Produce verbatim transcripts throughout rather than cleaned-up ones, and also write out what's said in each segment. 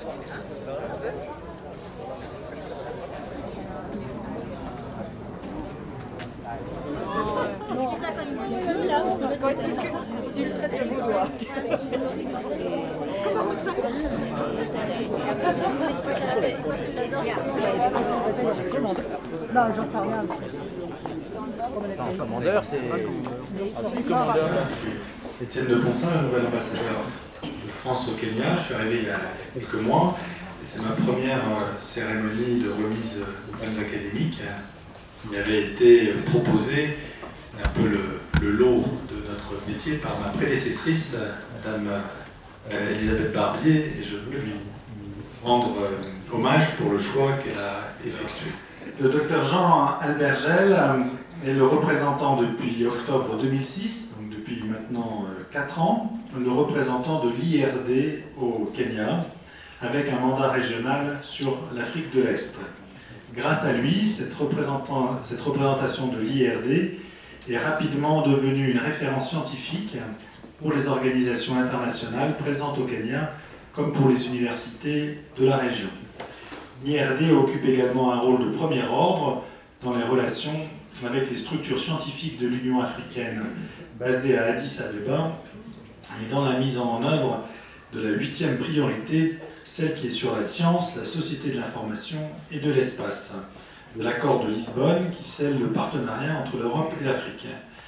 Non, j'en sais rien. C'est un commandeur, c'est... Étienne de Poncin, le nouvel ambassadeur de France au Kenya. Je suis arrivé il y a quelques mois. C'est ma première cérémonie de remise aux palmes académiques. Il avait été proposé un peu le, le lot de notre métier par ma prédécessrice, Madame Elisabeth Barbier, et je voulais lui rendre hommage pour le choix qu'elle a effectué. Le docteur Jean Albergel est le représentant depuis octobre deux mille six, donc depuis maintenant quatre ans, le représentant de l'I R D au Kenya, avec un mandat régional sur l'Afrique de l'Est. Grâce à lui, cette, cette représentation de l'I R D est rapidement devenue une référence scientifique pour les organisations internationales présentes au Kenya, comme pour les universités de la région. L'I R D occupe également un rôle de premier ordre dans les relations avec les structures scientifiques de l'Union africaine basées à Addis Abeba et dans la mise en œuvre de la huitième priorité, celle qui est sur la science, la société de l'information et de l'espace, de l'accord de Lisbonne qui scelle le partenariat entre l'Europe et l'Afrique.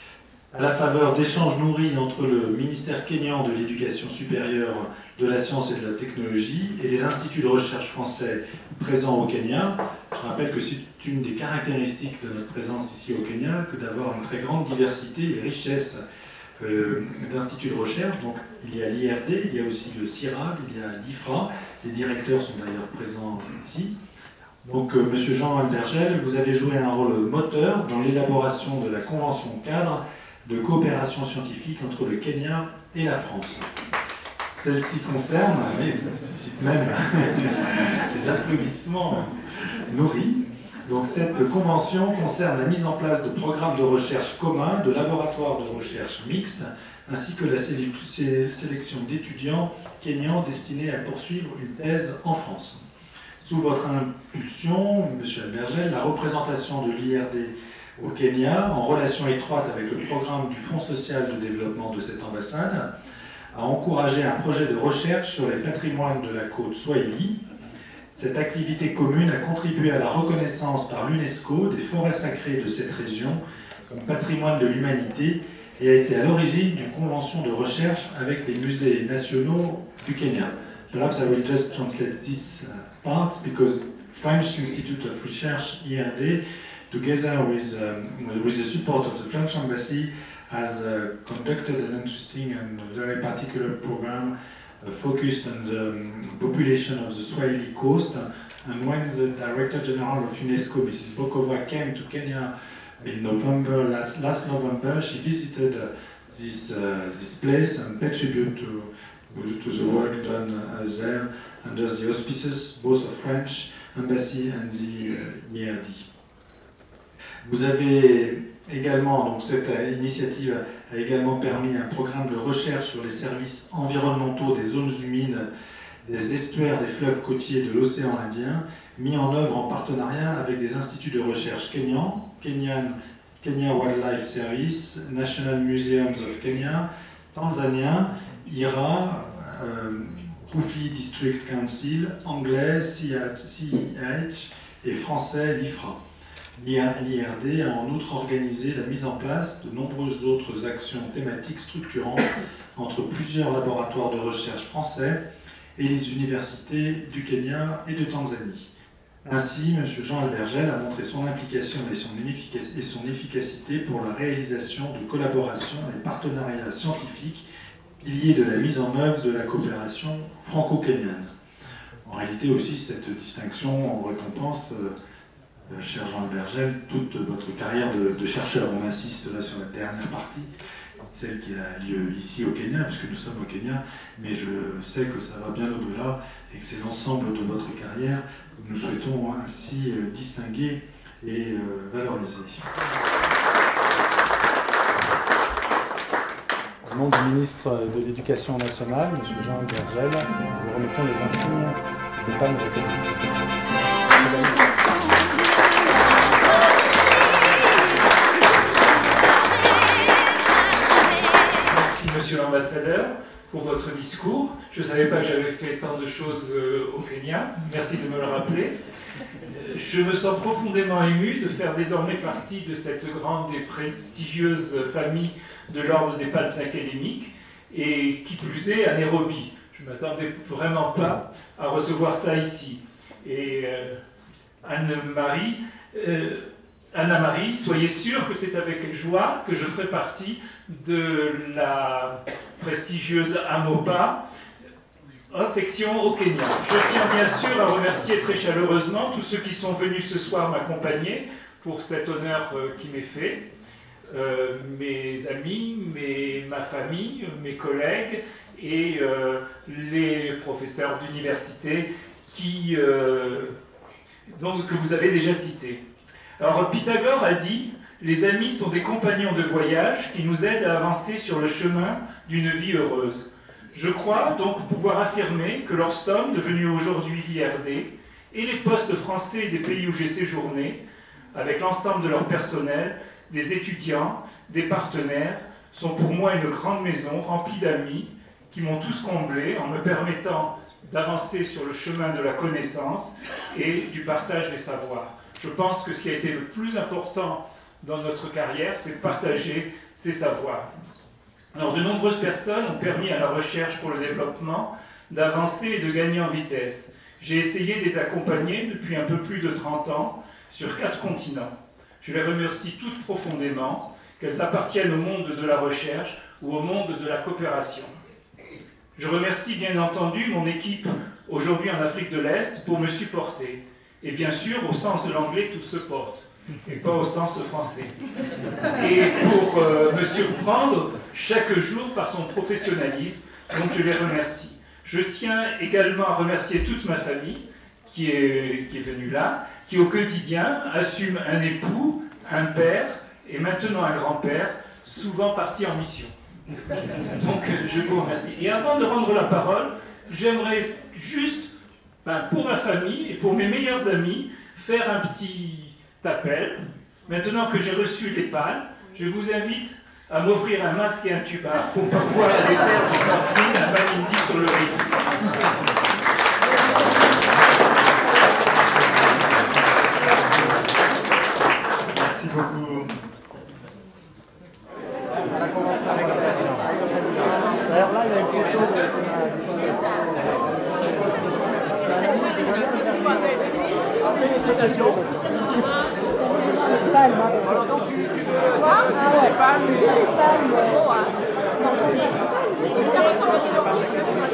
À la faveur d'échanges nourris entre le ministère kényan de l'Éducation supérieure, de la science et de la technologie et les instituts de recherche français présents au Kenya, je rappelle que c'est une des caractéristiques de notre présence ici au Kenya que d'avoir une très grande diversité et richesse euh, d'instituts de recherche. Donc il y a l'I R D, il y a aussi le C I R A D, il y a l'I F R A, les directeurs sont d'ailleurs présents ici. Donc euh, Monsieur Jean Albergel, vous avez joué un rôle moteur dans l'élaboration de la convention cadre de coopération scientifique entre le Kenya et la France. Celle-ci concerne, mais ça suscite même des applaudissements nourris. Donc cette convention concerne la mise en place de programmes de recherche communs, de laboratoires de recherche mixtes, ainsi que la sélection d'étudiants kenyans destinés à poursuivre une thèse en France. Sous votre impulsion, M. Albergel, la représentation de l'I R D au Kenya, en relation étroite avec le programme du Fonds social de développement de cette ambassade, a encouragé un projet de recherche sur les patrimoines de la côte Swahili. Cette activité commune a contribué à la reconnaissance par l'UNESCO des forêts sacrées de cette région comme patrimoine de l'humanité et a été à l'origine d'une convention de recherche avec les musées nationaux du Kenya. Perhaps I will just translate this part because French Institute of Research, I R D, together with, um, with the support of the French Embassy, has uh, conducted an interesting and very particular program uh, focused on the um, population of the Swahili coast. And when the Director General of UNESCO, Missus Bokova, came to Kenya in November, last, last November, she visited uh, this, uh, this place and paid tribute to, to the work done uh, there under the auspices both of French Embassy and the uh, I R D. Vous avez également, donc cette initiative a également permis un programme de recherche sur les services environnementaux des zones humides, des estuaires des fleuves côtiers de l'océan Indien, mis en œuvre en partenariat avec des instituts de recherche kenyans, Kenyan, Kenya Wildlife Service, National Museums of Kenya, tanzanien, I R A, euh, Koufi District Council, anglais, C I H et français, l'I F R A. L'I R D a en outre organisé la mise en place de nombreuses autres actions thématiques structurantes entre plusieurs laboratoires de recherche français et les universités du Kenya et de Tanzanie. Ainsi, M. Jean Albergel a montré son implication et son, et son efficacité pour la réalisation de collaborations et partenariats scientifiques piliers de la mise en œuvre de la coopération franco-kenyane. En réalité aussi, cette distinction récompense euh, Euh, cher Jean Albergel, toute votre carrière de, de chercheur. On insiste là sur la dernière partie, celle qui a lieu ici au Kenya, puisque nous sommes au Kenya, mais je sais que ça va bien au-delà et que c'est l'ensemble de votre carrière que nous souhaitons ainsi euh, distinguer et euh, valoriser. Au nom du ministre de l'Éducation nationale, M. Jean Albergel, nous remettons les insignes C'était pas mauvais. Monsieur l'ambassadeur, pour votre discours. Je ne savais pas que j'avais fait tant de choses au Kenya. Merci de me le rappeler. Je me sens profondément ému de faire désormais partie de cette grande et prestigieuse famille de l'Ordre des Palmes académiques, et qui plus est à Nairobi. Je ne m'attendais vraiment pas à recevoir ça ici. Et euh, Anne-Marie, euh, Anna-Marie, soyez sûre que c'est avec joie que je ferai partie de la prestigieuse AMOPA en section au Kenya. Je tiens bien sûr à remercier très chaleureusement tous ceux qui sont venus ce soir m'accompagner pour cet honneur qui m'est fait. Euh, mes amis, mes, ma famille, mes collègues et euh, les professeurs d'université qui, euh, donc, que vous avez déjà cités. Alors Pythagore a dit « Les amis sont des compagnons de voyage qui nous aident à avancer sur le chemin d'une vie heureuse ». Je crois donc pouvoir affirmer que l'Orstom, devenu aujourd'hui l'I R D, et les postes français des pays où j'ai séjourné, avec l'ensemble de leur personnel, des étudiants, des partenaires, sont pour moi une grande maison remplie d'amis qui m'ont tous comblé en me permettant d'avancer sur le chemin de la connaissance et du partage des savoirs. Je pense que ce qui a été le plus important dans notre carrière, c'est de partager ces savoirs. Alors, de nombreuses personnes ont permis à la recherche pour le développement d'avancer et de gagner en vitesse. J'ai essayé de les accompagner depuis un peu plus de trente ans sur quatre continents. Je les remercie toutes profondément, qu'elles appartiennent au monde de la recherche ou au monde de la coopération. Je remercie bien entendu mon équipe aujourd'hui en Afrique de l'Est pour me supporter. Et bien sûr, au sens de l'anglais, tout se porte, et pas au sens français. Et pour euh, me surprendre chaque jour par son professionnalisme, donc je les remercie. Je tiens également à remercier toute ma famille qui est, qui est venue là, qui au quotidien assume un époux, un père et maintenant un grand-père, souvent partis en mission. Donc je vous remercie. Et avant de rendre la parole, j'aimerais juste, ben, pour ma famille et pour mes meilleurs amis, faire un petit appel. Maintenant que j'ai reçu les palmes, je vous invite à m'offrir un masque et un tuba pour pouvoir aller faire du snorkeling à Malindi sur le riz. Merci beaucoup. Alors là, il y a une photo de... Félicitations. Palme. Alors donc tu, tu veux, tu veux ah, ouais. Des palmes et... Des palmes. Oh, hein. Ça ressemble à des lauriers.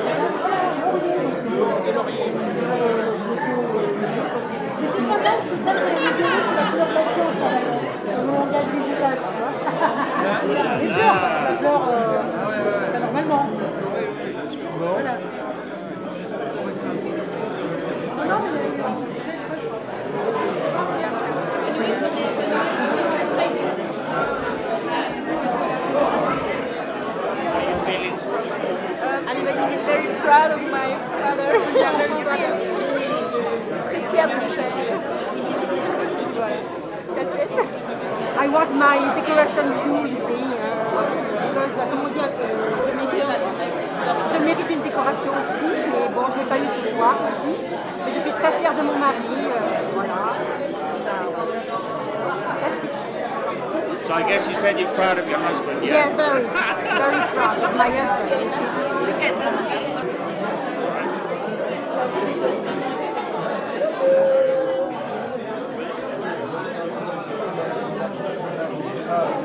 Des lauriers. Mais c'est sympa parce que ça, c'est le bureau, c'est la couleur de la science. C'est mon langage visuel, tu vois. Les fleurs, la fleur, euh, normalement. Voilà. Non, non, mais... I'm very proud of my father. I'm very proud of him. Très fière de mon père. That's it. I want my decoration too, you see, uh, because, comment dire, je mérite, je mérite une décoration aussi, mais bon, je ne l'ai pas eu ce soir. Mais je suis très fière de mon mari, euh, voilà. That's it. So I guess you said you're proud of your husband, yeah? Yes, very, very proud of my husband. Look at this. Uh,